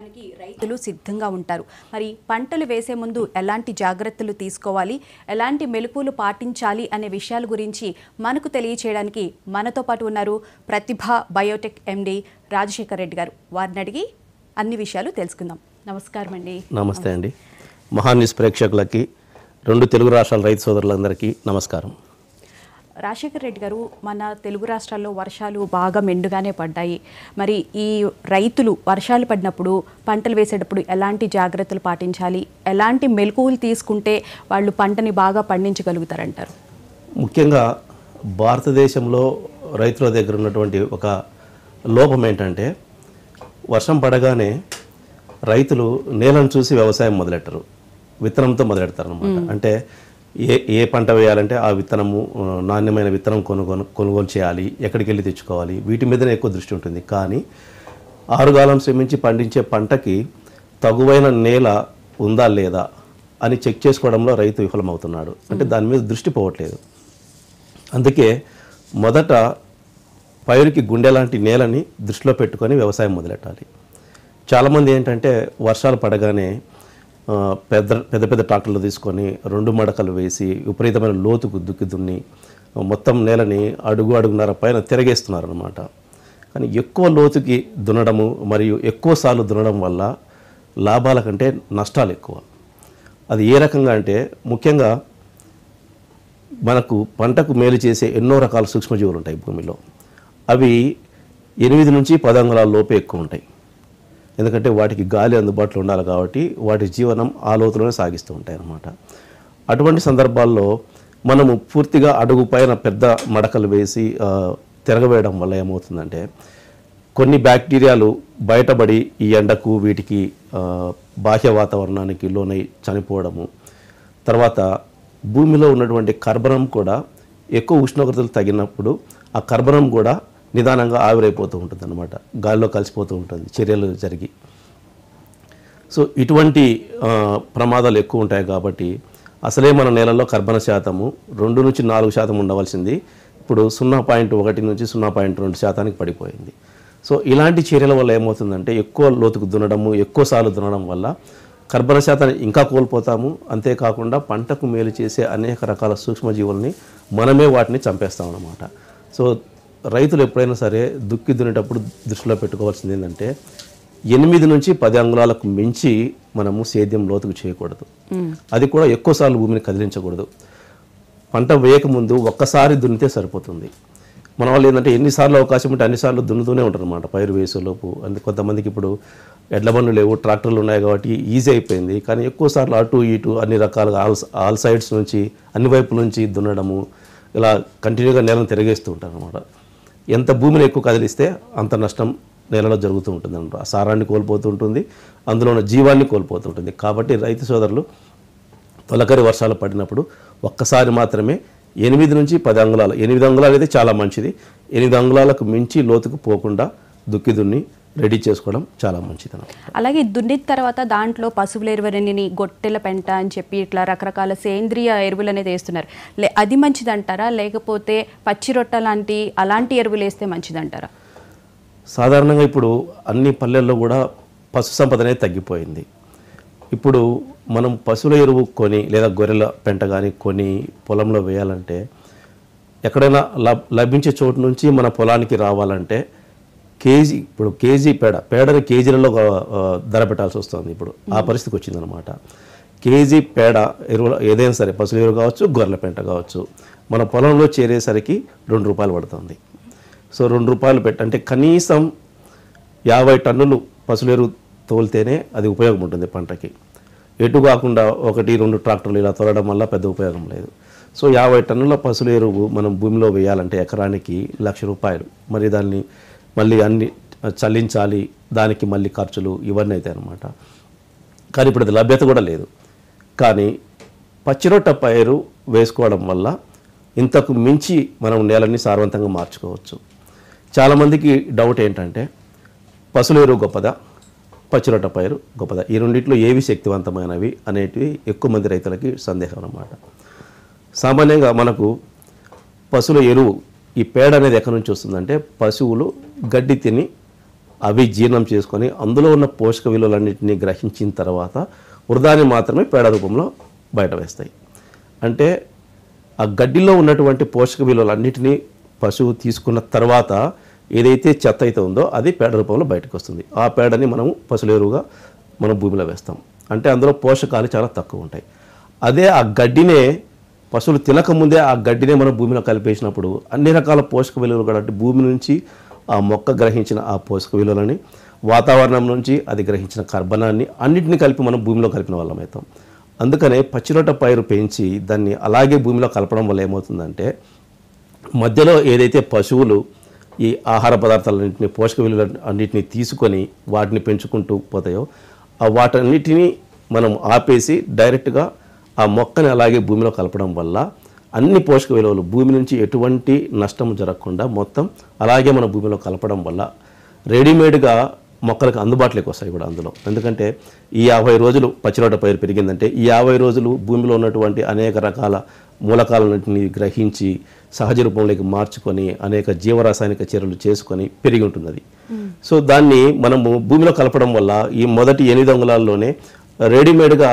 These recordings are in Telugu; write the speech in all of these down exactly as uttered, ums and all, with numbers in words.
చేయడానికి రైతులు సిద్ధంగా ఉంటారు. మరి పంటలు వేసే ముందు ఎలాంటి జాగ్రత్తలు తీసుకోవాలి, ఎలాంటి మెలకువలు పాటించాలి అనే విషయాల గురించి మనకు తెలియచేయడానికి మనతో పాటు ఉన్నారు ప్రతిభ బయోటెక్ ఎండి రాజశేఖర్ రెడ్డి గారు. వారిని అడిగి అన్ని విషయాలు తెలుసుకుందాం. నమస్కారం అండి. నమస్తే అండి. మహా న్యూస్ ప్రేక్షకులకి, రెండు తెలుగు రాష్ట్రాల రైతు సోదరులందరికీ నమస్కారం. రాజశేఖర్ రెడ్డి గారు, మన తెలుగు రాష్ట్రాల్లో వర్షాలు బాగా మెండుగానే పడ్డాయి. మరి ఈ రైతులు వర్షాలు పడినప్పుడు పంటలు వేసేటప్పుడు ఎలాంటి జాగ్రత్తలు పాటించాలి, ఎలాంటి మెలకువలు తీసుకుంటే వాళ్ళు పంటని బాగా పండించగలుగుతారంటారు? ముఖ్యంగా భారతదేశంలో రైతుల దగ్గర ఉన్నటువంటి ఒక లోపం ఏంటంటే, వర్షం పడగానే రైతులు నేలను చూసి వ్యవసాయం మొదలెట్టరు, విత్తనంతో మొదలెడతారు అన్నమాట. అంటే ఏ ఏ పంట వేయాలంటే ఆ విత్తనము, నాణ్యమైన విత్తనం కొనుగోలు కొనుగోలు చేయాలి, ఎక్కడికి వెళ్ళి తెచ్చుకోవాలి, వీటి మీదనే ఎక్కువ దృష్టి ఉంటుంది. కానీ ఆరుగాలం శ్రమించి పండించే పంటకి తగువైన నేల ఉందా లేదా అని చెక్ చేసుకోవడంలో రైతు విఫలమవుతున్నాడు. అంటే దాని మీద దృష్టి పోవట్లేదు. అందుకే మొదట పైరుకి గుండె లాంటి నేలని దృష్టిలో పెట్టుకొని వ్యవసాయం మొదలెట్టాలి. చాలామంది ఏంటంటే వర్షాలు పడగానే పెద్ద పెద్ద పెద్ద ట్రాక్టర్లు తీసుకొని రెండు మడకలు వేసి విపరీతమైన లోతుకు దుక్కి దున్ని మొత్తం నేలని అడుగు అడుగున్నర పైన తిరగేస్తున్నారు అన్నమాట. కానీ ఎక్కువ లోతుకి దున్నడము మరియు ఎక్కువ సార్లు దున్నడం వల్ల లాభాల కంటే నష్టాలు ఎక్కువ. అది ఏ రకంగా అంటే, ముఖ్యంగా మనకు పంటకు మేలు చేసే ఎన్నో రకాల సూక్ష్మజీవులు ఉంటాయి భూమిలో. అవి ఎనిమిది నుంచి పది అంగుళాల లోపే ఎక్కువ ఉంటాయి. ఎందుకంటే వాటికి గాలి అందుబాటులో ఉండాలి కాబట్టి వాటి జీవనం ఆ లోతులోనే సాగిస్తూ ఉంటాయి అన్నమాట. అటువంటి సందర్భాల్లో మనము పూర్తిగా అడుగు పైన పెద్ద మడకలు వేసి తిరగవేయడం వల్ల ఏమవుతుందంటే, కొన్ని బ్యాక్టీరియాలు బయటపడి ఈ ఎండకు వీటికి బాహ్య వాతావరణానికి లోనై చనిపోవడము, తర్వాత భూమిలో ఉన్నటువంటి కర్బనం కూడా ఎక్కువ ఉష్ణోగ్రతలు తగినప్పుడు ఆ కర్బనం కూడా నిదానంగా ఆవిరైపోతూ ఉంటుంది అన్నమాట, గాలిలో కలిసిపోతూ ఉంటుంది చర్యలు జరిగి. సో ఇటువంటి ప్రమాదాలు ఎక్కువ ఉంటాయి కాబట్టి అసలే మన నేలలో కర్బన శాతము రెండు నుంచి నాలుగు శాతం ఉండవలసింది ఇప్పుడు సున్నా పాయింట్ ఒకటి నుంచి సున్నా పాయింట్ రెండు శాతానికి పడిపోయింది. సో ఇలాంటి చర్యల వల్ల ఏమవుతుందంటే, ఎక్కువ లోతుకు దున్నడము, ఎక్కువ సార్లు దున్నడం వల్ల కర్బన శాతాన్ని ఇంకా కోల్పోతాము. అంతేకాకుండా పంటకు మేలు చేసే అనేక రకాల సూక్ష్మజీవుల్ని మనమే వాటిని చంపేస్తాం అన్నమాట. సో రైతులు ఎప్పుడైనా సరే దుక్కి దున్నేటప్పుడు దృష్టిలో పెట్టుకోవాల్సింది ఏంటంటే, ఎనిమిది నుంచి పది అంగుళాలకు మించి మనము సేద్యం లోతుకు చేయకూడదు. అది కూడా ఎక్కువసార్లు భూమిని కదిలించకూడదు. పంట వేయకముందు ఒక్కసారి దున్నితే సరిపోతుంది. మన వాళ్ళు ఏంటంటే, ఎన్నిసార్లు అవకాశం ఉంటే అన్నిసార్లు దున్నుతూనే ఉంటారు అన్నమాట పైరు వేసేలోపు. అంటే కొంతమందికి ఇప్పుడు ఎడ్ల బండ్లు లేవు, ట్రాక్టర్లు ఉన్నాయి కాబట్టి ఈజీ అయిపోయింది. కానీ ఎక్కువసార్లు అటు ఇటు అన్ని రకాలుగా ఆల్ ఆల్ సైడ్స్ నుంచి అన్ని వైపుల నుంచి దున్నడము, ఇలా కంటిన్యూగా నేలను తిరగేస్తూ ఉంటారు అన్నమాట. ఎంత భూమిని ఎక్కువ కదిలిస్తే అంత నష్టం నేలలో జరుగుతూ ఉంటుంది అన్నమాట. సారాన్ని కోల్పోతూ ఉంటుంది, అందులో ఉన్న జీవాన్ని కోల్పోతూ ఉంటుంది. కాబట్టి రైతు సోదరులు తొలకరి వర్షాలు పడినప్పుడు ఒక్కసారి మాత్రమే ఎనిమిది నుంచి పది అంగుళాలు, ఎనిమిది అంగుళాలు అయితే చాలా మంచిది, ఎనిమిది అంగుళాలకు మించి లోతుకు పోకుండా దుక్కి దున్ని రెడీ చేసుకోవడం చాలా మంచిది. అలాగే దున్నిన తర్వాత దాంట్లో పశువుల ఎరువులని, గొట్టెల పెంట అని చెప్పి ఇట్లా రకరకాల సేంద్రియ ఎరువులు అనేది వేస్తున్నారు. లే అది మంచిదంటారా, లేకపోతే పచ్చి రొట్ట లాంటి అలాంటి ఎరువులు వేస్తే మంచిదంటారా? సాధారణంగా ఇప్పుడు అన్ని పల్లెల్లో కూడా పశు సంపద అనేది తగ్గిపోయింది. ఇప్పుడు మనం పశువుల ఎరువు కొని లేదా గొర్రెల పెంట కానీ కొని పొలంలో వేయాలంటే, ఎక్కడైనా లభించే చోటు నుంచి మన పొలానికి రావాలంటే కేజీ ఇప్పుడు కేజీ పేడ పేడని కేజీలలో ధర పెట్టాల్సి వస్తుంది. ఇప్పుడు ఆ పరిస్థితికి వచ్చిందనమాట. కేజీ పేడ ఎరువుల ఏదైనా సరే, పశువుల ఎరువు కావచ్చు, గొర్రెల పెంట కావచ్చు, మన పొలంలో చేరేసరికి రెండు రూపాయలు పడుతుంది. సో రెండు రూపాయలు పెట్టంటే కనీసం యాభై టన్నులు పశువుల ఎరువు తోలితేనే అది ఉపయోగం ఉంటుంది పంటకి. ఎటు కాకుండా ఒకటి రెండు ట్రాక్టర్లు ఇలా తోలడం వల్ల పెద్ద ఉపయోగం లేదు. సో యాభై టన్నుల పశువుల ఎరువు మనం భూమిలో వేయాలంటే ఎకరానికి లక్ష రూపాయలు. మరి దాన్ని మళ్ళీ అన్ని చల్లించాలి, దానికి మళ్ళీ ఖర్చులు ఇవన్నీ అవుతాయి అన్నమాట. కానీ ఇప్పుడు అది లభ్యత కూడా లేదు. కానీ పచ్చిరొట్ట పైరు వేసుకోవడం వల్ల ఇంతకు మించి మనం నేలని సారవంతంగా మార్చుకోవచ్చు. చాలామందికి డౌట్ ఏంటంటే, పశువుల ఎరువు గొప్పదా, పచ్చిరొట్ట పైరు గొప్పదా, ఈ రెండింటిలో ఏవి శక్తివంతమైనవి అనేటివి ఎక్కువ మంది రైతులకి సందేహం అన్నమాట. సామాన్యంగా మనకు పశువుల ఎరువు, ఈ పేడ అనేది ఎక్కడి నుంచి వస్తుందంటే, పశువులు గడ్డి తిని అవి జీర్ణం చేసుకొని అందులో ఉన్న పోషక విలువలన్నింటినీ గ్రహించిన తర్వాత వృధాన్ని మాత్రమే పేడ రూపంలో బయట వేస్తాయి. అంటే ఆ గడ్డిలో ఉన్నటువంటి పోషక విలువలన్నింటినీ పశువు తీసుకున్న తర్వాత ఏదైతే చెత్త అయితే ఉందో అది పేడ రూపంలో బయటకు వస్తుంది. ఆ పేడని మనము పశువుల ఎరువుగా మనం భూమిలో వేస్తాం. అంటే అందులో పోషకాలు చాలా తక్కువ ఉంటాయి. అదే ఆ గడ్డినే పశువులు తినకముందే ఆ గడ్డినే మనం భూమిలో కలిపేసినప్పుడు అన్ని రకాల పోషక విలువలు కాబట్టి భూమి నుంచి ఆ మొక్క గ్రహించిన ఆ పోషక విలువలని, వాతావరణం నుంచి అది గ్రహించిన కర్బనాన్ని అన్నింటినీ కలిపి మనం భూమిలో కలిపిన వాళ్ళం అవుతాం. అందుకనే పచ్చిరొట్ట పైరు పెంచి దాన్ని అలాగే భూమిలో కలపడం వల్ల ఏమవుతుందంటే మధ్యలో ఏదైతే పశువులు ఈ ఆహార పదార్థాలన్నింటినీ పోషక విలువలు అన్నింటినీ తీసుకొని వాటిని పెంచుకుంటూ పోతాయో ఆ వాటన్నిటినీ మనం ఆపేసి డైరెక్ట్గా ఆ మొక్కని అలాగే భూమిలో కలపడం వల్ల అన్ని పోషక విలువలు భూమి నుంచి ఎటువంటి నష్టం జరగకుండా మొత్తం అలాగే మన భూమిలో కలపడం వల్ల రెడీమేడ్గా మొక్కలకు అందుబాటులోకి వస్తాయి కూడా అందులో. ఎందుకంటే ఈ యాభై రోజులు పచ్చిరొట్ట పైరు పెరిగిందంటే ఈ యాభై రోజులు భూమిలో ఉన్నటువంటి అనేక రకాల మూలకాలన్నింటినీ గ్రహించి సహజ రూపంలోకి మార్చుకొని అనేక జీవరాసాయనిక చర్యలు చేసుకొని పెరిగి ఉంటుంది అది. సో దాన్ని మనము భూమిలో కలపడం వల్ల ఈ మొదటి ఎనిమిది అంగుళాల్లోనే రెడీమేడ్గా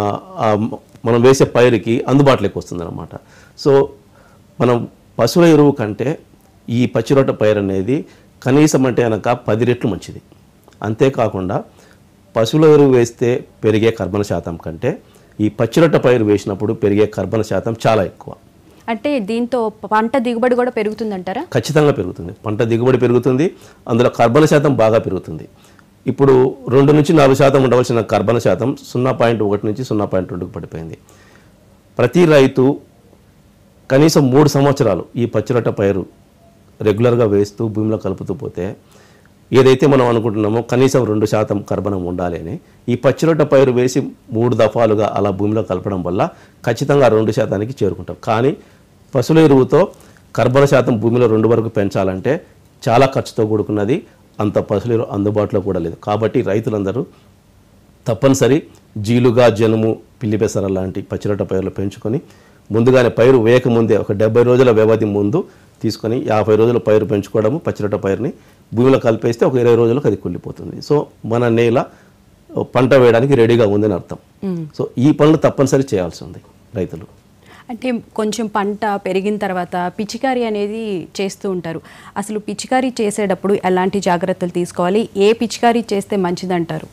మనం వేసే పైరుకి అందుబాటులోకి వస్తుంది అన్నమాట. సో మనం పశువుల ఎరువు కంటే ఈ పచ్చిరొట్ట పైరు అనేది కనీసం అంటే కనుక పది రెట్లు మంచిది. అంతేకాకుండా పశువుల ఎరువు వేస్తే పెరిగే కర్బన శాతం కంటే ఈ పచ్చిరొట్ట పైరు వేసినప్పుడు పెరిగే కర్బన శాతం చాలా ఎక్కువ. అంటే దీంతో పంట దిగుబడి కూడా పెరుగుతుందంటారా? ఖచ్చితంగా పెరుగుతుంది. పంట దిగుబడి పెరుగుతుంది, అందులో కర్బన శాతం బాగా పెరుగుతుంది. ఇప్పుడు రెండు నుంచి నాలుగు శాతం ఉండవలసిన కర్బన శాతం సున్నా పాయింట్ ఒకటి నుంచి సున్నా పాయింట్ రెండుకు పడిపోయింది. ప్రతి రైతు కనీసం మూడు సంవత్సరాలు ఈ పచ్చిరొట్ట పైరు రెగ్యులర్గా వేస్తూ భూమిలో కలుపుతూ పోతే ఏదైతే మనం అనుకుంటున్నామో కనీసం రెండు శాతం కర్బనం ఉండాలి అని ఈ పచ్చిరొట్ట పైరు వేసి మూడు దఫాలుగా అలా భూమిలో కలపడం వల్ల ఖచ్చితంగా రెండు శాతానికి చేరుకుంటాం. కానీ పశువుల ఎరువుతో కర్బన శాతం భూమిలో రెండు వరకు పెంచాలంటే చాలా ఖర్చుతో కూడుకున్నది, అంత పశువుల ఎరువు అందుబాటులో కూడా లేదు. కాబట్టి రైతులందరూ తప్పనిసరి జీలుగా, జనుము, పిల్లిపెసర లాంటి పచ్చిరొట్ట పైరులు పెంచుకొని ముందుగానే పైరు వేయకముందే ఒక డెబ్బై రోజుల వ్యవధి ముందు తీసుకొని యాభై రోజుల పైరు పెంచుకోవడము, పచ్చిరొట్ట పైరుని భూమిలో కలిపేస్తే ఒక ఇరవై రోజులకు అది కుళ్ళిపోతుంది. సో మన నేల పంట వేయడానికి రెడీగా ఉందని అర్థం. సో ఈ పనులు తప్పనిసరి చేయాల్సి ఉంది రైతులు. అంటే కొంచెం పంట పెరిగిన తర్వాత పిచికారీ అనేది చేస్తూ ఉంటారు. అసలు పిచికారీ చేసేటప్పుడు ఎలాంటి జాగ్రత్తలు తీసుకోవాలి, ఏ పిచికారీ చేస్తే మంచిదంటారు?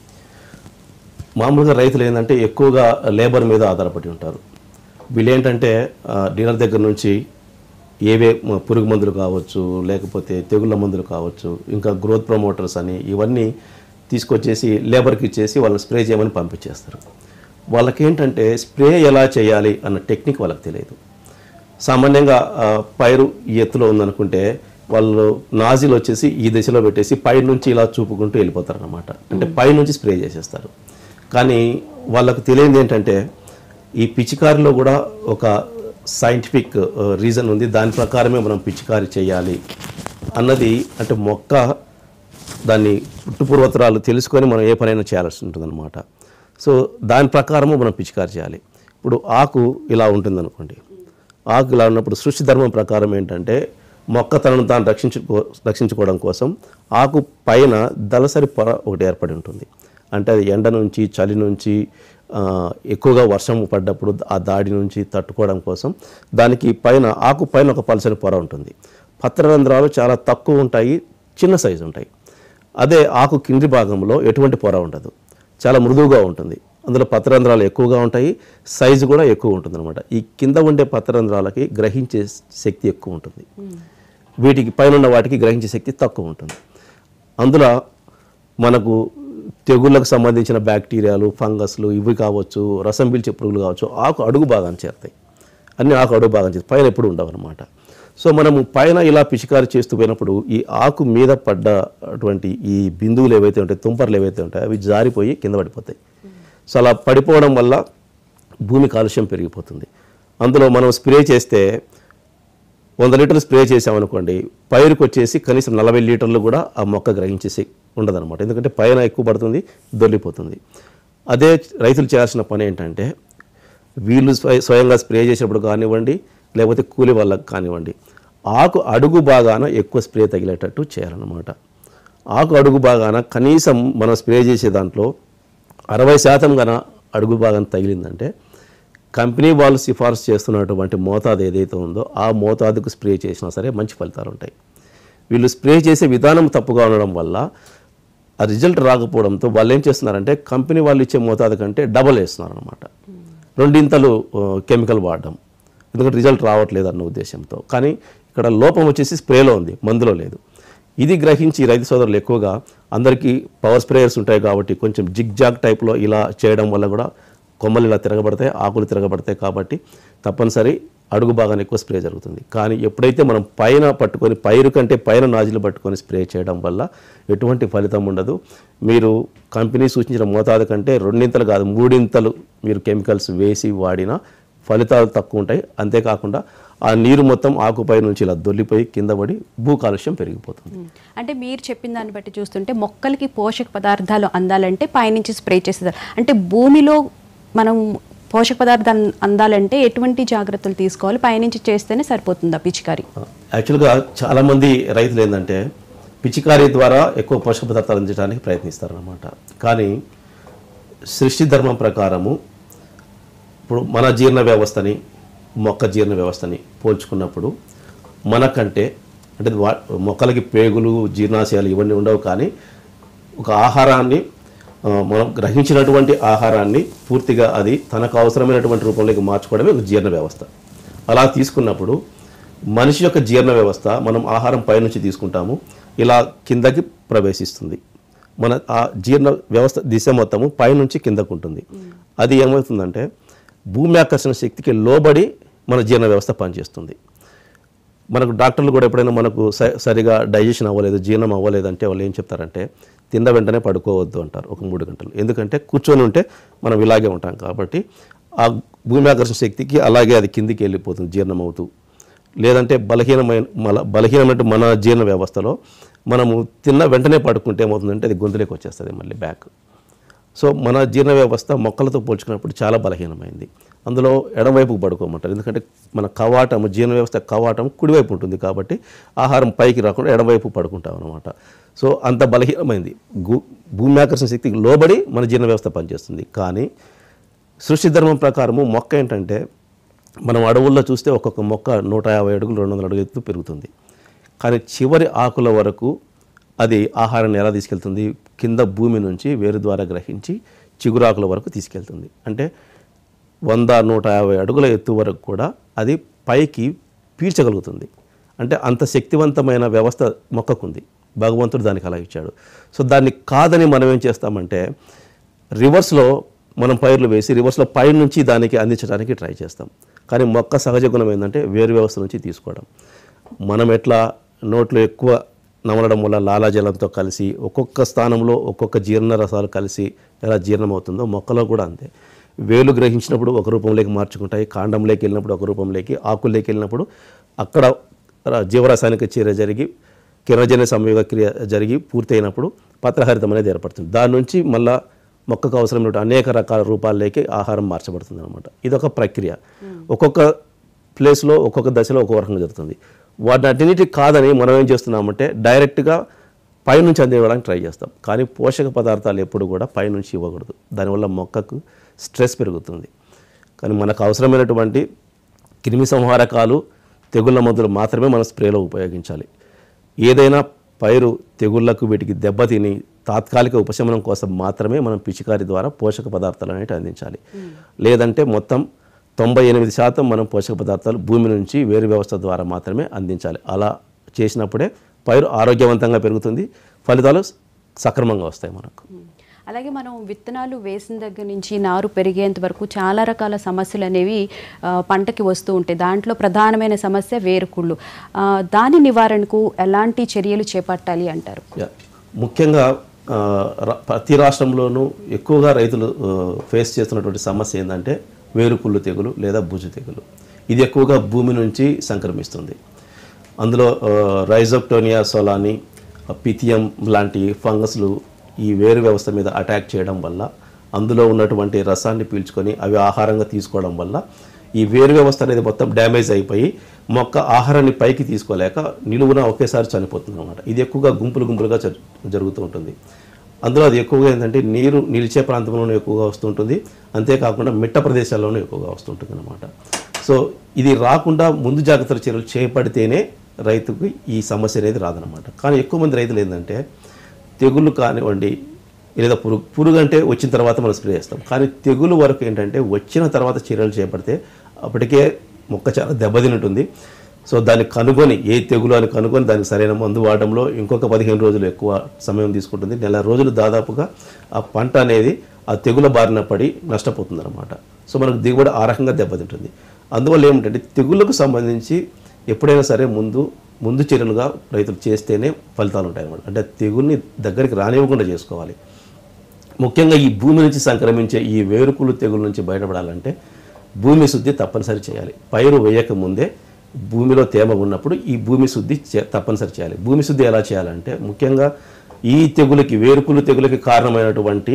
మామూలుగా రైతులు ఏంటంటే ఎక్కువగా లేబర్ మీద ఆధారపడి ఉంటారు. వీళ్ళు ఏంటంటే డిన్నర్ దగ్గర నుంచి ఏవే పురుగు మందులు కావచ్చు, లేకపోతే తెగుళ్ళ మందులు కావచ్చు, ఇంకా గ్రోత్ ప్రమోటర్స్ అని ఇవన్నీ తీసుకొచ్చేసి లేబర్కి ఇచ్చేసి వాళ్ళని స్ప్రే చేయమని పంపించేస్తారు. వాళ్ళకి ఏంటంటే స్ప్రే ఎలా చేయాలి అన్న టెక్నిక్ వాళ్ళకి తెలియదు. సామాన్యంగా పైరు ఈ ఎత్తులో ఉందనుకుంటే వాళ్ళు నాజిల్ వచ్చేసి ఈ దిశలో పెట్టేసి పై నుంచి ఇలా చూపుకుంటూ వెళ్ళిపోతారు అన్నమాట. అంటే పై నుంచి స్ప్రే చేసేస్తారు. కానీ వాళ్ళకు తెలియదు ఏంటంటే ఈ పిచికారిలో కూడా ఒక సైంటిఫిక్ రీజన్ ఉంది. దాని ప్రకారమే మనం పిచికారి చేయాలి అన్నది, అంటే మొక్క దాన్ని పుట్టుపూర్వతరాలు తెలుసుకొని మనం ఏ పనైనా చేయాల్సి ఉంటుందన్నమాట. సో దాని ప్రకారము మనం పిచికారి చేయాలి. ఇప్పుడు ఆకు ఇలా ఉంటుందనుకోండి, ఆకు ఇలా ఉన్నప్పుడు సృష్టి ధర్మం ప్రకారం ఏంటంటే మొక్క తనను తాను రక్షించుకో రక్షించుకోవడం కోసం ఆకు పైన దళసరి పొర ఒకటి ఏర్పడి ఉంటుంది. అంటే అది ఎండ నుంచి, చలి నుంచి, ఎక్కువగా వర్షం పడ్డప్పుడు ఆ దాడి నుంచి తట్టుకోవడం కోసం దానికి పైన ఆకు పైన ఒక పలసని పొర ఉంటుంది. పత్రరంధ్రాలు చాలా తక్కువ ఉంటాయి, చిన్న సైజు ఉంటాయి. అదే ఆకు కింది భాగంలో ఎటువంటి పొర ఉండదు, చాలా మృదువుగా ఉంటుంది. అందులో పత్రరంధ్రాలు ఎక్కువగా ఉంటాయి, సైజు కూడా ఎక్కువ ఉంటుంది అనమాట. ఈ కింద ఉండే పత్రరంధ్రాలకి గ్రహించే శక్తి ఎక్కువ ఉంటుంది, వీటికి పైన ఉన్న వాటికి గ్రహించే శక్తి తక్కువ ఉంటుంది. అందులో మనకు తెగుళ్ళకు సంబంధించిన బ్యాక్టీరియాలు, ఫంగస్లు ఇవి కావచ్చు, రసం పీల్చే పురుగులు కావచ్చు, ఆకు అడుగు భాగాన్ని చేరుతాయి. అన్నీ ఆకు అడుగు భాగం చేస్తాయి, పైన ఎప్పుడు ఉండవు అనమాట. సో మనము పైన ఇలా పిచికారి చేస్తూ పోయినప్పుడు ఈ ఆకు మీద పడ్డటువంటి ఈ బిందువులు ఏవైతే ఉంటాయి, తుంపర్లు ఏవైతే ఉంటాయో అవి జారిపోయి కింద పడిపోతాయి. సో అలా పడిపోవడం వల్ల భూమి కాలుష్యం పెరిగిపోతుంది. అందులో మనం స్ప్రే చేస్తే వంద లీటర్లు స్ప్రే చేసామనుకోండి, పైరుకు వచ్చేసి కనీసం నలభై లీటర్లు కూడా ఆ మొక్క గ్రహించేసి ఉండదన్నమాట. ఎందుకంటే పైన ఎక్కువ పడుతుంది, దొల్లిపోతుంది. అదే రైతులు చేయాల్సిన పని ఏంటంటే వీళ్ళు స్వయంగా స్ప్రే చేసినప్పుడు కానివ్వండి, లేకపోతే కూలి వాళ్ళకి కానివ్వండి, ఆకు అడుగు బాగాన ఎక్కువ స్ప్రే తగిలేటట్టు చేయాలన్నమాట. ఆకు అడుగు భాగాన కనీసం మనం స్ప్రే చేసే దాంట్లో అరవై శాతం గన అడుగు భాగం తగిలిందంటే కంపెనీ వాళ్ళు సిఫార్సు చేస్తున్నటువంటి మోతాదు ఏదైతే ఉందో ఆ మోతాదుకు స్ప్రే చేసినా సరే మంచి ఫలితాలు ఉంటాయి. వీళ్ళు స్ప్రే చేసే విధానం తప్పుగా ఉండడం వల్ల ఆ రిజల్ట్ రాకపోవడంతో వాళ్ళు ఏం చేస్తున్నారంటే కంపెనీ వాళ్ళు ఇచ్చే మోతాదు కంటే డబల్ వేస్తున్నారు అనమాట. రెండింతలు కెమికల్ వాడడం, ఎందుకంటే రిజల్ట్ రావట్లేదు అన్న ఉద్దేశంతో. కానీ ఇక్కడ లోపం వచ్చేసి స్ప్రేలో ఉంది, మందులో లేదు. ఇది గ్రహించి రైతు సోదరులు ఎక్కువగా అందరికీ పవర్ స్ప్రేయర్స్ ఉంటాయి కాబట్టి కొంచెం జిగ్ జాగ్ టైప్లో ఇలా చేయడం వల్ల కూడా కొమ్మలు ఇలా తిరగబడతాయి, ఆకులు తిరగబడతాయి. కాబట్టి తప్పనిసరి అడుగు భాగాన్ని ఎక్కువ స్ప్రే జరుగుతుంది. కానీ ఎప్పుడైతే మనం పైన పట్టుకొని పైరు కంటే పైన నాజిలు పట్టుకొని స్ప్రే చేయడం వల్ల ఎటువంటి ఫలితం ఉండదు. మీరు కంపెనీ సూచించిన మోతాదు కంటే రెండింతలు కాదు మూడింతలు మీరు కెమికల్స్ వేసి వాడినా ఫలితాలు తక్కువ ఉంటాయి. అంతేకాకుండా ఆ నీరు మొత్తం ఆకుపై నుంచి ఇలా దొల్లిపోయి కింద పడి భూ కాలుష్యం పెరిగిపోతుంది. అంటే మీరు చెప్పిన దాన్ని బట్టి చూస్తుంటే మొక్కలకి పోషక పదార్థాలు అందాలంటే పైనుంచి స్ప్రే చేసేదారు. అంటే భూమిలో మనం పోషక పదార్థాలు అందాలంటే ఎటువంటి జాగ్రత్తలు తీసుకోవాలి? పైనుంచి చేస్తేనే సరిపోతుందా పిచికారీ? యాక్చువల్గా చాలామంది రైతులు ఏంటంటే పిచికారీ ద్వారా ఎక్కువ పోషక పదార్థాలు అందించడానికి ప్రయత్నిస్తారన్నమాట. కానీ సృష్టి ధర్మం ప్రకారము ఇప్పుడు మన జీర్ణ వ్యవస్థని మొక్క జీర్ణ వ్యవస్థని పోల్చుకున్నప్పుడు మనకంటే అంటే మొక్కలకి పేగులు జీర్ణాశయాలు ఇవన్నీ ఉండవు. కానీ ఒక ఆహారాన్ని మనం గ్రహించినటువంటి ఆహారాన్ని పూర్తిగా అది తనకు అవసరమైనటువంటి రూపంలోకి మార్చుకోవడమే ఒక జీర్ణ వ్యవస్థ. అలా తీసుకున్నప్పుడు మనిషి యొక్క జీర్ణ వ్యవస్థ మనం ఆహారం పైనుంచి తీసుకుంటాము, ఇలా కిందకి ప్రవేశిస్తుంది. మన ఆ జీర్ణ వ్యవస్థ దిశ మొత్తము పైనుంచి కిందకు ఉంటుంది. అది ఏమవుతుందంటే భూమి ఆకర్షణ శక్తికి లోబడి మన జీర్ణ వ్యవస్థ పనిచేస్తుంది. మనకు డాక్టర్లు కూడా ఎప్పుడైనా మనకు సరిగా డైజెషన్ అవ్వలేదు, జీర్ణం అవ్వలేదు అంటే వాళ్ళు ఏం చెప్తారంటే తిన్న వెంటనే పడుకోవద్దు అంటారు ఒక మూడు గంటలు. ఎందుకంటే కూర్చొని ఉంటే మనం ఇలాగే ఉంటాం కాబట్టి ఆ భూమి ఆకర్షణ శక్తికి అలాగే అది కిందికి వెళ్ళిపోతుంది జీర్ణం అవుతూ. లేదంటే బలహీనమైన మన బలహీనమైన మన జీర్ణ వ్యవస్థలో మనము తిన్న వెంటనే పడుకుంటే ఏమవుతుందంటే అది గొంతులోకి వచ్చేస్తుంది మళ్ళీ బ్యాక్. సో మన జీర్ణ వ్యవస్థ మొక్కలతో పోల్చుకున్నప్పుడు చాలా బలహీనమైంది. అందులో ఎడమవైపుకు పడుకోమంటారు, ఎందుకంటే మన కవాటం జీర్ణ వ్యవస్థ కవాటం కుడివైపు ఉంటుంది కాబట్టి ఆహారం పైకి రాకుండా ఎడమవైపు పడుకుంటాం అనమాట. సో అంత బలహీనమైంది. భూమి ఆకర్షణ శక్తికి లోబడి మన జీర్ణ వ్యవస్థ పనిచేస్తుంది. కానీ సృష్టి ధర్మం ప్రకారము మొక్క ఏంటంటే మనం అడవుల్లో చూస్తే ఒక్కొక్క మొక్క నూట యాభై అడుగులు రెండు వందల అడుగులు ఎత్తు పెరుగుతుంది. కానీ చివరి ఆకుల వరకు అది ఆహారాన్ని ఎలా తీసుకెళ్తుంది? కింద భూమి నుంచి వేరు ద్వారా గ్రహించి చిగురాకుల వరకు తీసుకెళ్తుంది. అంటే వంద నూట యాభై అడుగుల ఎత్తు వరకు కూడా అది పైకి పీల్చగలుగుతుంది. అంటే అంత శక్తివంతమైన వ్యవస్థ మొక్కకుంది, భగవంతుడు దానికి అలా ఇచ్చాడు. సో దాన్ని కాదని మనం ఏం చేస్తామంటే రివర్స్లో మనం పైర్లు వేసి రివర్స్లో పై నుంచి దానికి అందించడానికి ట్రై చేస్తాం. కానీ మొక్క సహజ గుణం ఏంటంటే వేరు వ్యవస్థ నుంచి తీసుకోవడం. మనం ఎట్లా నోట్లో ఎక్కువ నమలడం వల్ల లాలాజలంతో కలిసి ఒక్కొక్క స్థానంలో ఒక్కొక్క జీర్ణ రసాలు కలిసి ఎలా జీర్ణమవుతుందో మొక్కలో కూడా అంతే. వేలు గ్రహించినప్పుడు ఒక రూపంలోకి మార్చుకుంటాయి, కాండంలోకి వెళ్ళినప్పుడు ఒక రూపంలోకి, ఆకుల్లోకి వెళ్ళినప్పుడు అక్కడ జీవరసాయనిక చర్య జరిగి కిరణజన్య సంయోగ క్రియ జరిగి పూర్తయినప్పుడు పత్రహరితం అనేది ఏర్పడుతుంది. దాని నుంచి మళ్ళీ మొక్కకు అవసరమైన అనేక రకాల రూపాల్లోకి ఆహారం మార్చబడుతుంది అనమాట. ఇదొక ప్రక్రియ. ఒక్కొక్క ప్లేస్లో ఒక్కొక్క దశలో ఒక్కొక్క రకంగా జరుగుతుంది. వాటిని అన్నిటి కాదని మనం ఏం చేస్తున్నామంటే డైరెక్ట్గా పైనుంచి అందివ్వడానికి ట్రై చేస్తాం. కానీ పోషక పదార్థాలు ఎప్పుడు కూడా పైనుంచి ఇవ్వకూడదు, దానివల్ల మొక్కకు స్ట్రెస్ పెరుగుతుంది. కానీ మనకు అవసరమైనటువంటి క్రిమి సంహారకాలు తెగుళ్ళ మందులు మాత్రమే మన స్ప్రేలో ఉపయోగించాలి. ఏదైనా పైరు తెగుళ్లకు వీటికి దెబ్బతిని తాత్కాలిక ఉపశమనం కోసం మాత్రమే మనం పిచికారి ద్వారా పోషక పదార్థాలు అనేవి అందించాలి. లేదంటే మొత్తం తొంభై ఎనిమిది శాతం మనం పోషక పదార్థాలు భూమి నుంచి వేరు వ్యవస్థ ద్వారా మాత్రమే అందించాలి. అలా చేసినప్పుడే పైరు ఆరోగ్యవంతంగా పెరుగుతుంది, ఫలితాలు సక్రమంగా వస్తాయి మనకు. అలాగే మనం విత్తనాలు వేసిన దగ్గర నుంచి నారు పెరిగేంత వరకు చాలా రకాల సమస్యలు అనేవి పంటకి వస్తూ ఉంటాయి. దాంట్లో ప్రధానమైన సమస్య వేరుకుళ్ళు. దాని నివారణకు ఎలాంటి చర్యలు చేపట్టాలి అంటారు? ముఖ్యంగా ప్రతి రాష్ట్రంలోనూ ఎక్కువగా రైతులు ఫేస్ చేస్తున్నటువంటి సమస్య ఏంటంటే వేరుకుళ్ళు తెగులు లేదా బుజు తెగులు. ఇది ఎక్కువగా భూమి నుంచి సంక్రమిస్తుంది. అందులో రైజోప్టోనియా సోలాని, పిథియం లాంటి ఫంగస్లు ఈ వేరు వ్యవస్థ మీద అటాక్ చేయడం వల్ల అందులో ఉన్నటువంటి రసాన్ని పీల్చుకొని అవి ఆహారంగా తీసుకోవడం వల్ల ఈ వేరు వ్యవస్థ అనేది మొత్తం డ్యామేజ్ అయిపోయి మొక్క ఆహారాన్ని పైకి తీసుకోలేక నిలువున ఒకేసారి చనిపోతుంది అనమాట. ఇది ఎక్కువగా గుంపులు గుంపులుగా జరుగుతూ ఉంటుంది. అందులో అది ఎక్కువగా ఏంటంటే నీరు నిలిచే ప్రాంతంలోనే ఎక్కువగా వస్తుంటుంది, అంతేకాకుండా మిట్ట ప్రదేశాల్లోనూ ఎక్కువగా వస్తుంటుంది అనమాట. సో ఇది రాకుండా ముందు జాగ్రత్తల చర్యలు చేపడితేనే రైతుకు ఈ సమస్య అనేది రాదనమాట. కానీ ఎక్కువ మంది రైతులు ఏంటంటే తెగుళ్ళు కానివ్వండి లేదా పురుగు పురుగు అంటే వచ్చిన తర్వాత మనం స్ప్రే చేస్తాం, కానీ తెగులు వరకు ఏంటంటే వచ్చిన తర్వాత చర్యలు చేపడితే అప్పటికే మొక్క చాలా దెబ్బతింటుంది. సో దాన్ని కనుగొని ఏ తెగులు అని కనుగొని దానికి సరైన మందు వాడడంలో ఇంకొక పదిహేను రోజులు ఎక్కువ సమయం తీసుకుంటుంది. నెల రోజులు దాదాపుగా ఆ పంట అనేది ఆ తెగుల బారిన పడి నష్టపోతుంది అనమాట. సో మనకు దిగుబడి ఆ రకంగా దెబ్బతింటుంది. అందువల్ల ఏమిటంటే తెగుళ్ళకు సంబంధించి ఎప్పుడైనా సరే ముందు ముందు చర్యలుగా రైతులు చేస్తేనే ఫలితాలు ఉంటాయి అన్నమాట. అంటే తెగుల్ని దగ్గరికి రానివ్వకుండా చేసుకోవాలి. ముఖ్యంగా ఈ భూమి నుంచి సంక్రమించే ఈ వేరుకులు తెగుల నుంచి బయటపడాలంటే భూమి శుద్ధి తప్పనిసరి చేయాలి. పైరు వేయక ముందే భూమిలో తేమ ఉన్నప్పుడు ఈ భూమి శుద్ధి తప్పనిసరి చేయాలి. భూమి శుద్ధి ఎలా చేయాలంటే ముఖ్యంగా ఈ తెగులకి వేరుకులు తెగులకి కారణమైనటువంటి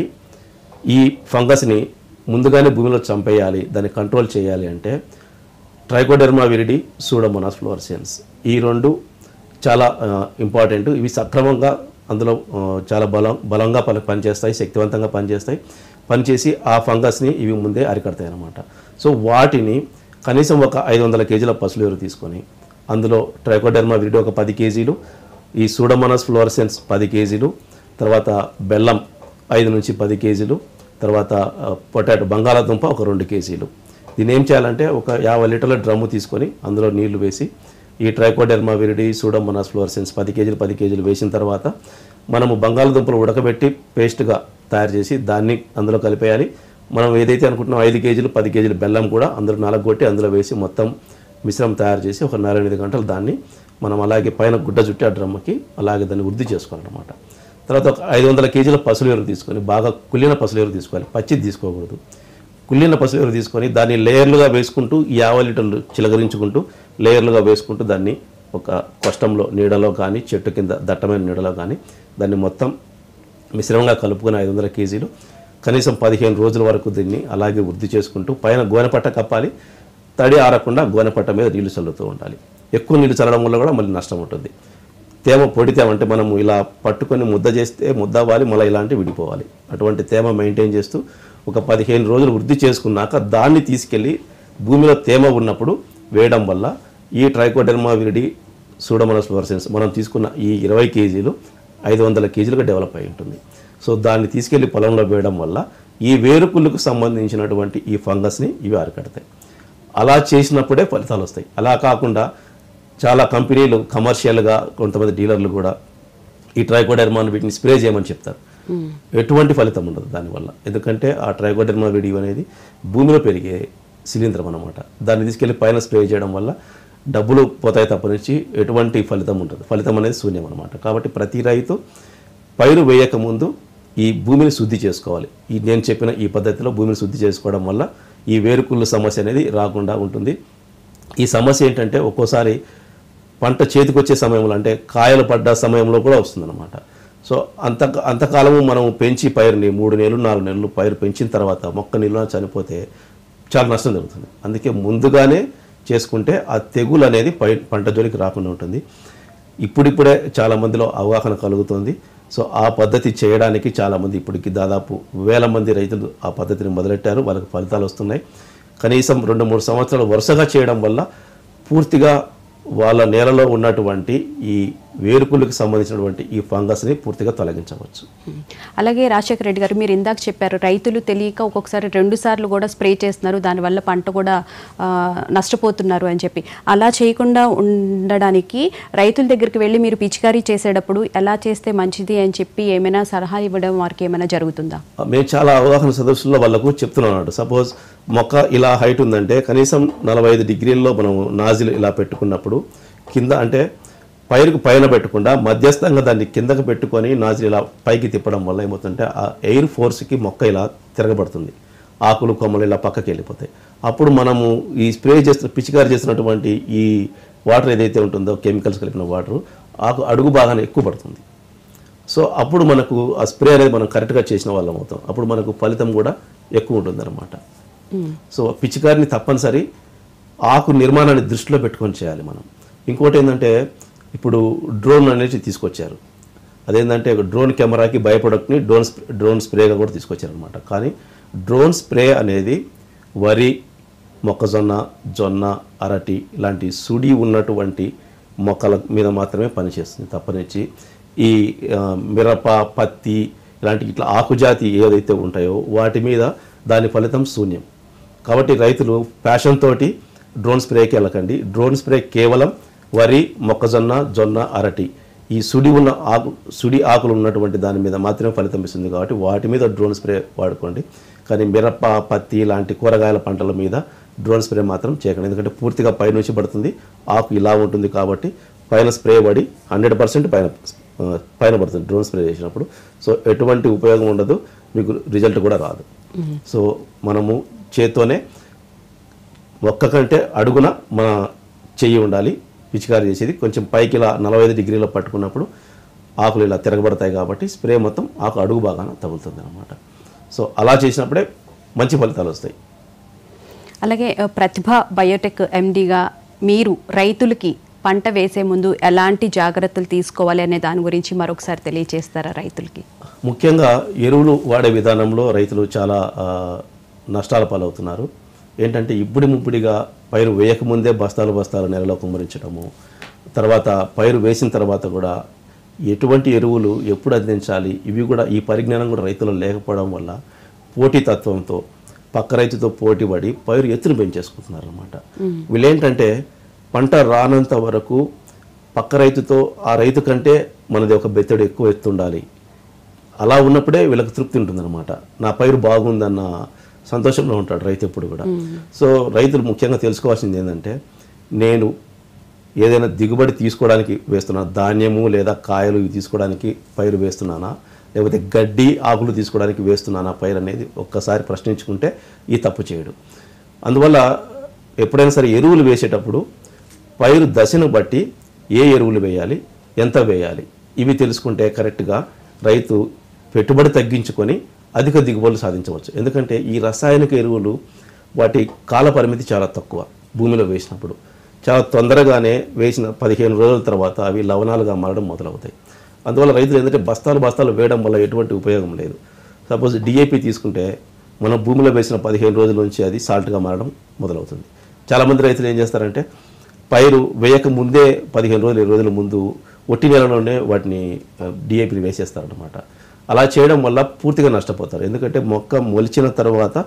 ఈ ఫంగస్ని ముందుగానే భూమిలో చంపేయాలి, దాన్ని కంట్రోల్ చేయాలి. అంటే ట్రైకోడెర్మా విరిడి, సూడోమోనాస్ ఫ్లోరసెన్స్ ఈ రెండు చాలా ఇంపార్టెంట్. ఇవి సక్రమంగా అందులో చాలా బలం బలంగా పని పనిచేస్తాయి, శక్తివంతంగా పనిచేస్తాయి. పనిచేసి ఆ ఫంగస్ని ఇవి ముందే అరికడతాయి అన్నమాట. సో వాటిని కనీసం ఒక ఐదు వందల కేజీల పసులు ఎరువు తీసుకొని అందులో ట్రైకోడెర్మా విరిడి ఒక పది కేజీలు, ఈ సూడోమోనాస్ ఫ్లోరసెన్స్ పది కేజీలు, తర్వాత బెల్లం ఐదు నుంచి పది కేజీలు, తర్వాత పొటాటో బంగాళాదుంప ఒక రెండు కేజీలు. దీన్ని ఏం చేయాలంటే ఒక యాభై లీటర్ల డ్రమ్ము తీసుకొని అందులో నీళ్లు వేసి ఈ ట్రైకోడెర్మా విరిడి, సూడోమోనాస్ ఫ్లోరసెన్స్ పది కేజీలు పది కేజీలు వేసిన తర్వాత మనము బంగాళాదుంపలు ఉడకబెట్టి పేస్ట్గా తయారు చేసి దాన్ని అందులో కలిపేయాలి. మనం ఏదైతే అనుకుంటున్నాం ఐదు కేజీలు పది కేజీలు బెల్లం కూడా అందులో నలగొట్టి అందులో వేసి మొత్తం మిశ్రమం తయారు చేసి ఒక నలభై ఎనిమిది గంటలు దాన్ని మనం అలాగే పైన గుడ్డ చుట్టి ఆ డ్రమ్కి అలాగే దాన్ని వృద్ధి చేసుకోవాలన్నమాట. తర్వాత ఒక ఐదు వందల కేజీల పసులు ఎరువు తీసుకొని బాగా కుళ్ళిన పసులు ఎరువు తీసుకోవాలి, పచ్చిది తీసుకోకూడదు. కుళ్ళిన పసులు ఎరువు తీసుకొని దాన్ని లేయర్లుగా వేసుకుంటూ యాభై లీటర్లు చిలకరించుకుంటూ లేయర్లుగా వేసుకుంటూ దాన్ని ఒక కష్టంలో నీడలో కానీ చెట్టు కింద దట్టమైన నీడలో కానీ దాన్ని మొత్తం మిశ్రమంగా కలుపుకొని ఐదు వందల కేజీలు కనీసం పదిహేను రోజుల వరకు దీన్ని అలాగే వృద్ధి చేసుకుంటూ పైన గోనెపట్ట కప్పాలి. తడి ఆరకుండా గోనెపట్ట మీద నీళ్లు చల్లుతూ ఉండాలి. ఎక్కువ నీళ్లు చల్లడం వల్ల కూడా మళ్ళీ నష్టం ఉంటుంది. తేమ పొడి తేమ అంటే మనము ఇలా పట్టుకొని ముద్ద చేస్తే ముద్ద అవ్వాలి, మళ్ళీ ఇలాంటివి విడిపోవాలి. అటువంటి తేమ మెయింటైన్ చేస్తూ ఒక పదిహేను రోజులు వృద్ధి చేసుకున్నాక దాన్ని తీసుకెళ్ళి భూమిలో తేమ ఉన్నప్పుడు వేయడం వల్ల ఈ ట్రైకోడెర్మా విరిడి, సూడోమోనాస్ ఫ్లోరసెన్స్ మనం తీసుకున్న ఈ ఇరవై కేజీలు ఐదు వందల కేజీలుగా డెవలప్ అయి ఉంటుంది. సో దాన్ని తీసుకెళ్లి పొలంలో వేయడం వల్ల ఈ వేరుకుళ్ళకు సంబంధించినటువంటి ఈ ఫంగస్ని ఇవి అరికడతాయి. అలా చేసినప్పుడే ఫలితాలు వస్తాయి. అలా కాకుండా చాలా కంపెనీలు కమర్షియల్గా కొంతమంది డీలర్లు కూడా ఈ ట్రైకోడెర్మాను వీటిని స్ప్రే చేయమని చెప్తారు. ఎటువంటి ఫలితం ఉండదు దానివల్ల. ఎందుకంటే ఆ ట్రైకోడెర్మా విరిడి అనేది భూమిలో పెరిగే శిలీంధ్రం అన్నమాట. దాన్ని తీసుకెళ్లి పైన స్ప్రే చేయడం వల్ల డబ్బులు పోతాయి తప్పనిచ్చి ఎటువంటి ఫలితం ఉంటుంది. ఫలితం అనేది శూన్యం అనమాట. కాబట్టి ప్రతి రైతు పైరు వేయక ముందు ఈ భూమిని శుద్ధి చేసుకోవాలి. ఈ నేను చెప్పిన ఈ పద్ధతిలో భూమిని శుద్ధి చేసుకోవడం వల్ల ఈ వేరుకుళ్ళు సమస్య అనేది రాకుండా ఉంటుంది. ఈ సమస్య ఏంటంటే ఒక్కోసారి పంట చేతికి వచ్చే సమయంలో అంటే కాయలు పడ్డ సమయంలో కూడా వస్తుందన్నమాట. సో అంత అంతకాలము మనం పెంచి పైరుని మూడు నెలలు నాలుగు నెలలు పైరు పెంచిన తర్వాత మొక్క నిల్వ చనిపోతే చాలా నష్టం జరుగుతుంది. అందుకే ముందుగానే చేసుకుంటే ఆ తెగులు అనేది పై పంట జోలికి రాకుండా ఉంటుంది. ఇప్పుడిప్పుడే చాలామందిలో అవగాహన కలుగుతుంది. సో ఆ పద్ధతి చేయడానికి చాలామంది ఇప్పటికి దాదాపు వేల మంది రైతులు ఆ పద్ధతిని మొదలెట్టారు. వాళ్ళకి ఫలితాలు వస్తున్నాయి. కనీసం రెండు మూడు సంవత్సరాలు వరుసగా చేయడం వల్ల పూర్తిగా వాళ్ళ నేలలో ఉన్నటువంటి ఈ వేరుకులకు సంబంధించినటువంటి ఈ ఫంగస్ని పూర్తిగా తొలగించవచ్చు. అలాగే రాజశేఖర రెడ్డి గారు, మీరు ఇందాక చెప్పారు రైతులు తెలియక ఒక్కొక్కసారి రెండు సార్లు కూడా స్ప్రే చేస్తున్నారు, దానివల్ల పంట కూడా నష్టపోతున్నారు అని చెప్పి. అలా చేయకుండా ఉండడానికి రైతుల దగ్గరికి వెళ్ళి మీరు పిచికారీ చేసేటప్పుడు ఎలా చేస్తే మంచిది అని చెప్పి ఏమైనా సలహా ఇవ్వడం వారికి ఏమైనా జరుగుతుందా? మేము చాలా అవగాహన సదస్సుల్లో వాళ్ళకు చెప్తున్నాం. సపోజ్ మొక్క ఇలా హైట్ ఉందంటే కనీసం నలభై ఐదు డిగ్రీల్లో మనం నాజిల్ ఇలా పెట్టుకున్నప్పుడు కింద అంటే పైరుకు పైన పెట్టకుండా మధ్యస్థంగా దాన్ని కిందకు పెట్టుకొని నాజిల్ ఇలా పైకి తిప్పడం వల్ల ఏమవుతుందంటే ఆ ఎయిర్ ఫోర్స్కి మొక్క ఇలా తిరగబడుతుంది, ఆకులు కొమ్మలు ఇలా పక్కకి వెళ్ళిపోతాయి. అప్పుడు మనము ఈ స్ప్రే చేస్తున్న పిచికారి చేసినటువంటి ఈ వాటర్ ఏదైతే ఉంటుందో కెమికల్స్ కలిపిన వాటర్ ఆకు అడుగు బాగానే ఎక్కువ పడుతుంది. సో అప్పుడు మనకు ఆ స్ప్రే అనేది మనం కరెక్ట్గా చేసిన వాళ్ళం అవుతాం. అప్పుడు మనకు ఫలితం కూడా ఎక్కువ ఉంటుంది అన్నమాట. సో పిచికారిని తప్పనిసరి ఆకు నిర్మాణాన్ని దృష్టిలో పెట్టుకొని చేయాలి మనం. ఇంకోటి ఏంటంటే ఇప్పుడు డ్రోన్ అనేది తీసుకొచ్చారు. అదేంటంటే డ్రోన్ కెమెరాకి భయపడకుని డ్రోన్ డ్రోన్ స్ప్రేగా కూడా తీసుకొచ్చారనమాట. కానీ డ్రోన్ స్ప్రే అనేది వరి, మొక్కజొన్న, జొన్న, అరటి ఇలాంటి సుడి ఉన్నటువంటి మొక్కల మీద మాత్రమే పనిచేస్తుంది. తప్పనిచ్చి ఈ మిరప, పత్తి ఇలాంటి ఇట్లా ఆకుజాతి ఏదైతే ఉంటాయో వాటి మీద దాని ఫలితం శూన్యం. కాబట్టి రైతులు ప్యాషన్ తోటి డ్రోన్ స్ప్రేకి వెళ్ళకండి. డ్రోన్ స్ప్రే కేవలం వరి, మొక్కజొన్న, జొన్న, అరటి ఈ సుడి ఉన్న ఆకు సుడి ఆకులు ఉన్నటువంటి దాని మీద మాత్రమే ఫలితం ఇస్తుంది. కాబట్టి వాటి మీద డ్రోన్ స్ప్రే వాడుకోండి. కానీ మిరప, పత్తి లాంటి కూరగాయల పంటల మీద డ్రోన్ స్ప్రే మాత్రం చేయకండి. ఎందుకంటే పూర్తిగా పైనుంచి పడుతుంది, ఆకు ఇలా ఉంటుంది కాబట్టి పైన స్ప్రే పడి హండ్రెడ్ పర్సెంట్ పైన పైన పడుతుంది డ్రోన్ స్ప్రే చేసినప్పుడు. సో ఎటువంటి ఉపయోగం ఉండదు, మీకు రిజల్ట్ కూడా రాదు. సో మనము చేత్తోనే ఒక్క కంటే అడుగున మన చెయ్యి ఉండాలి పిచికారీ చేసేది. కొంచెం పైకి ఇలా నలభై ఐదు డిగ్రీలో పట్టుకున్నప్పుడు ఆకులు ఇలా తిరగబడతాయి కాబట్టి స్ప్రే మొత్తం ఆకు అడుగు బాగానే తగులుతుంది అన్నమాట. సో అలా చేసినప్పుడే మంచి ఫలితాలు వస్తాయి. అలాగే ప్రతిభ బయోటెక్ ఎండీగా మీరు రైతులకి పంట వేసే ముందు ఎలాంటి జాగ్రత్తలు తీసుకోవాలి అనే దాని గురించి మరొకసారి తెలియజేస్తారా రైతులకి? ముఖ్యంగా ఎరువులు వాడే విధానంలో రైతులు చాలా నష్టాల పాలవుతున్నారు. ఏంటంటే ఇప్పుడి ముప్పుడిగా పైరు వేయకముందే బస్తాలు బస్తాలు నెలలో కుమ్మరించడము, తర్వాత పైరు వేసిన తర్వాత కూడా ఎటువంటి ఎరువులు ఎప్పుడు అందించాలి ఇవి కూడా ఈ పరిజ్ఞానం కూడా రైతులు లేకపోవడం వల్ల పోటీతత్వంతో పక్క రైతుతో పోటీ పడి పైరు ఎత్తును పెంచేసుకుంటున్నారు అన్నమాట. వీళ్ళేంటంటే పంట రానంత వరకు పక్క రైతుతో ఆ రైతు కంటే మనది ఒక బెత్తడు ఎక్కువ ఎత్తుండాలి, అలా ఉన్నప్పుడే వీళ్ళకి తృప్తి ఉంటుందన్నమాట. నా పైరు బాగుందన్న సంతోషంలో ఉంటాడు రైతు ఎప్పుడు కూడా. సో రైతులు ముఖ్యంగా తెలుసుకోవాల్సింది ఏంటంటే నేను ఏదైనా దిగుబడి తీసుకోవడానికి వేస్తున్నా, ధాన్యము లేదా కాయలు ఇవి తీసుకోవడానికి పైరు వేస్తున్నానా, లేకపోతే గడ్డి ఆకులు తీసుకోవడానికి వేస్తున్నానా పైరు అనేది ఒక్కసారి ప్రశ్నించుకుంటే ఈ తప్పు చేయడు. అందువల్ల ఎప్పుడైనా సరే ఎరువులు వేసేటప్పుడు పైరు దశను బట్టి ఏ ఎరువులు వేయాలి, ఎంత వేయాలి ఇవి తెలుసుకుంటే కరెక్ట్గా రైతు పెట్టుబడి తగ్గించుకొని అధిక దిగుబడులు సాధించవచ్చు. ఎందుకంటే ఈ రసాయనిక ఎరువులు వాటి కాల పరిమితి చాలా తక్కువ. భూమిలో వేసినప్పుడు చాలా తొందరగానే వేసిన పదిహేను రోజుల తర్వాత అవి లవణాలుగా మారడం మొదలవుతాయి. అందువల్ల రైతులు ఏంటంటే బస్తాలు బస్తాలు వేయడం వల్ల ఎటువంటి ఉపయోగం లేదు. సపోజ్ డిఏపి తీసుకుంటే మనం భూమిలో వేసిన పదిహేను రోజుల నుంచి అది సాల్ట్గా మారడం మొదలవుతుంది. చాలామంది రైతులు ఏం చేస్తారంటే పైరు వేయక ముందే పదిహేను రోజులు ఇరవై రోజుల ముందు ఒట్టి నెలలోనే వాటిని డిఏపిని వేసేస్తారనమాట. అలా చేయడం వల్ల పూర్తిగా నష్టపోతారు. ఎందుకంటే మొక్క మొలిచిన తర్వాత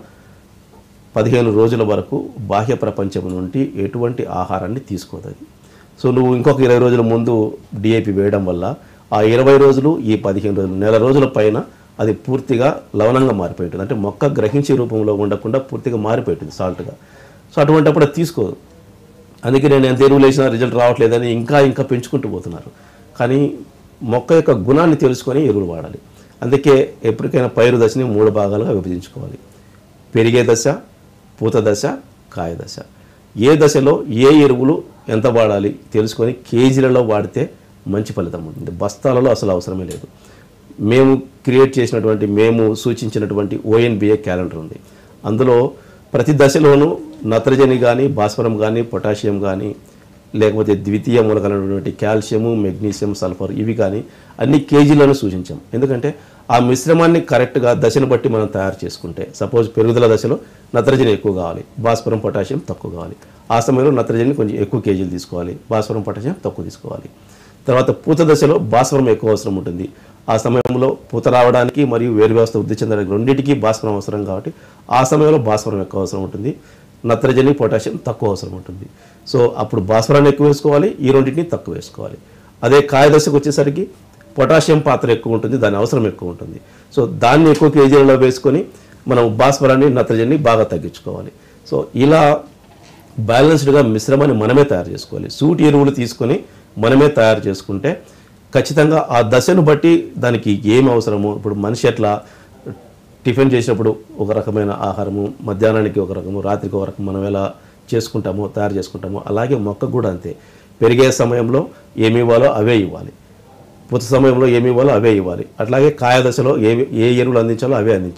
పదిహేను రోజుల వరకు బాహ్య ప్రపంచం నుండి ఎటువంటి ఆహారాన్ని తీసుకోదు. సో నువ్వు ఇంకొక ఇరవై రోజుల ముందు డిఏపి వేయడం వల్ల ఆ ఇరవై రోజులు ఈ పదిహేను రోజులు నెల రోజుల పైన అది పూర్తిగా లవణంగా మారిపోయింటుంది. అంటే మొక్క గ్రహించే రూపంలో ఉండకుండా పూర్తిగా మారిపోయింటుంది సాల్ట్గా. సో అటువంటిప్పుడు అది తీసుకోదు. అందుకే నేను ఎంత ఎరువులు వేసినా రిజల్ట్ రావట్లేదని ఇంకా ఇంకా పెంచుకుంటూ పోతున్నారు. కానీ మొక్క యొక్క గుణాన్ని తెలుసుకొని ఎరువులు వాడాలి. అందుకే ఎప్పటికైనా పైరు దశని మూడు భాగాలుగా విభజించుకోవాలి. పెరిగే దశ, పూత దశ, కాయ దశ. ఏ దశలో ఏ ఎరువులు ఎంత వాడాలి తెలుసుకొని కేజీలలో వాడితే మంచి ఫలితం ఉంటుంది. బస్తాలలో అసలు అవసరమే లేదు. మేము క్రియేట్ చేసినటువంటి మేము సూచించినటువంటి ఓఎన్బిఏ క్యాలెండర్ ఉంది. అందులో ప్రతి దశలోనూ నత్రజని కానీ భాస్వరం కానీ పొటాషియం కానీ లేకపోతే ద్వితీయ మూలకాలైనటువంటి కాల్షియము, మెగ్నీషియం, సల్ఫర్ ఇవి కానీ అన్ని కేజీలను సూచించాం. ఎందుకంటే ఆ మిశ్రమాన్ని కరెక్ట్గా దశను బట్టి మనం తయారు చేసుకుంటే సపోజ్ పెరుగుదల దశలో నత్రజని ఎక్కువ కావాలి, భాస్వరం పొటాషియం తక్కువ కావాలి. ఆ సమయంలో నత్రజని కొంచెం ఎక్కువ కేజీలు తీసుకోవాలి, భాస్వరం పొటాషియం తక్కువ తీసుకోవాలి. తర్వాత పూత దశలో భాస్వరం ఎక్కువ అవసరం ఉంటుంది. ఆ సమయంలో పూత రావడానికి మరియు వేరు వ్యవస్థ వృద్ధి చెందడానికి రెండింటికి భాస్వరం అవసరం కాబట్టి ఆ సమయంలో భాస్వరం ఎక్కువ అవసరం ఉంటుంది, నత్రజని పొటాషియం తక్కువ అవసరం ఉంటుంది. సో అప్పుడు భాస్వరాన్ని ఎక్కువ వేసుకోవాలి, ఈ రెండింటిని తక్కువ వేసుకోవాలి. అదే కాయ దశకు వచ్చేసరికి పొటాషియం పాత్ర ఎక్కువ ఉంటుంది, దాని అవసరం ఎక్కువ ఉంటుంది. సో దాన్ని ఎక్కువ కేజీలలో వేసుకొని మనం భాస్వరాన్ని నత్రజని బాగా తగ్గించుకోవాలి. సో ఇలా బ్యాలెన్స్డ్గా మిశ్రమాన్ని మనమే తయారు చేసుకోవాలి. సూటి ఎరువులు తీసుకొని మనమే తయారు చేసుకుంటే ఖచ్చితంగా ఆ దశను బట్టి దానికి ఏమి అవసరమో, ఇప్పుడు మనిషి ఎట్లా టిఫిన్ చేసినప్పుడు ఒక రకమైన ఆహారము, మధ్యాహ్నానికి ఒక రకము, రాత్రికి ఒక రకం మనం ఎలా చేసుకుంటామో తయారు చేసుకుంటామో అలాగే మొక్కకు కూడా అంతే. పెరిగే సమయంలో ఏమి ఇవ్వాలో అవే ఇవ్వాలి, పూత సమయంలో ఏమి ఇవ్వాలో అవే ఇవ్వాలి. అట్లాగే కాయ దశలో ఏ ఏ ఎరువులు అందించాలో అవే అందించాలి.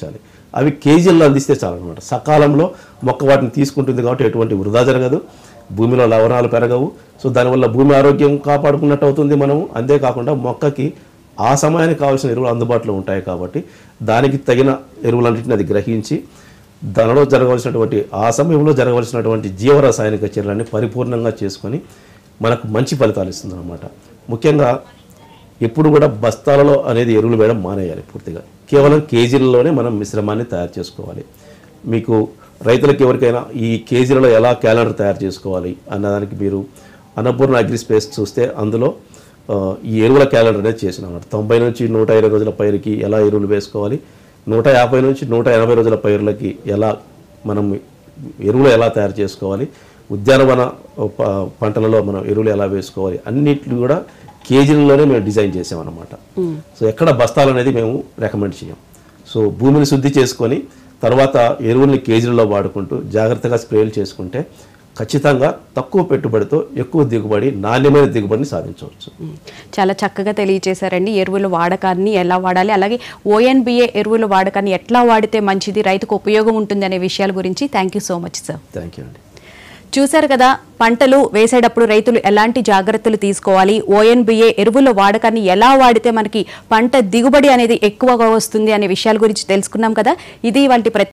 అవి కేజీల్లో అందిస్తే చాలన్నమాట. సకాలంలో మొక్క వాటిని తీసుకుంటుంది కాబట్టి ఎటువంటి వృధా జరగదు, భూమిలో లవణాలు పెరగవు. సో దానివల్ల భూమి ఆరోగ్యం కాపాడుకున్నట్టు అవుతుంది మనము. అంతేకాకుండా మొక్కకి ఆ సమయానికి కావాల్సిన ఎరువులు అందుబాటులో ఉంటాయి కాబట్టి దానికి తగిన ఎరువులన్నింటినీ అది గ్రహించి దానిలో జరగవలసినటువంటి ఆ సమయంలో జరగవలసినటువంటి జీవరసాయనిక చర్యలన్నీ పరిపూర్ణంగా చేసుకొని మనకు మంచి ఫలితాలు ఇస్తుంది అన్నమాట. ముఖ్యంగా ఎప్పుడు కూడా బస్తాలలో అనేది ఎరువులు వేయడం మానేయాలి పూర్తిగా. కేవలం కేజీలలోనే మనం మిశ్రమాన్ని తయారు చేసుకోవాలి. మీకు రైతులకు ఎవరికైనా ఈ కేజీలలో ఎలా క్యాలెండర్ తయారు చేసుకోవాలి అన్నదానికి మీరు అన్నపూర్ణ అగ్రి స్పేస్ చూస్తే అందులో ఈ ఎరువుల క్యాలెండర్ అనేది చేసినమాట. తొంభై నుంచి నూట ఇరవై రోజుల పైరుకి ఎలా ఎరువులు వేసుకోవాలి, నూట యాభై నుంచి నూట ఎనభై రోజుల పైరులకి ఎలా మనం ఎరువులు ఎలా తయారు చేసుకోవాలి, ఉద్యానవన పంటలలో మనం ఎరువులు ఎలా వేసుకోవాలి అన్నిట్లు కూడా కేజీలలోనే మేము డిజైన్ చేసామన్నమాట. సో ఎక్కడ బస్తాలు అనేది మేము రికమెండ్ చేయం. సో భూమిని శుద్ధి చేసుకొని తర్వాత ఎరువుల్ని కేజీలలో వాడుకుంటూ జాగ్రత్తగా స్ప్రేలు చేసుకుంటే ఖచ్చితంగా తక్కువ పెట్టుబడితో ఎక్కువ దిగుబడి, నాణ్యమైన దిగుబడిని సాధించవచ్చు. చాలా చక్కగా తెలియజేశారండి. ఎరువుల వాడకాన్ని ఎలా వాడాలి, అలాగే ఓఎన్బిఏ ఎరువుల వాడకాన్ని ఎట్లా వాడితే మంచిది, రైతుకు ఉపయోగం ఉంటుంది అనే విషయాల గురించి thank you so much sir. Thank you అండి. చూశారు కదా, పంటలు వేసేటప్పుడు రైతులు ఎలాంటి జాగ్రత్తలు తీసుకోవాలి, ఓఎన్బిఏ ఎరువుల వాడకాన్ని ఎలా వాడితే మనకి పంట దిగుబడి అనేది ఎక్కువగా వస్తుంది అనే విషయాల గురించి తెలుసుకున్నాం కదా. ఇది ఇవాల్టి